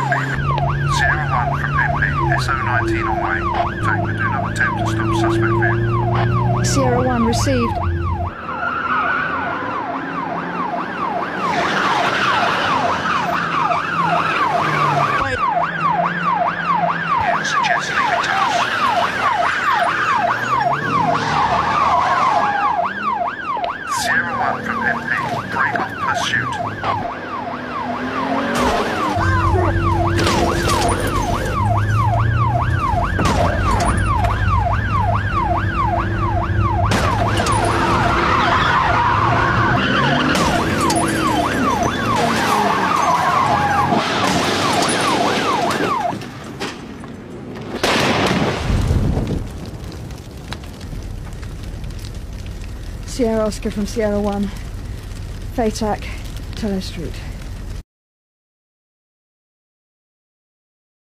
Sierra 1 from MP, SO19 on way. Tango, do not attempt to stop suspect vehicle. Sierra 1 received. Suggest leaving town. Sierra 1 from MP, break off pursuit. Sierra Oscar from Sierra 1. FATAC, Tello Street.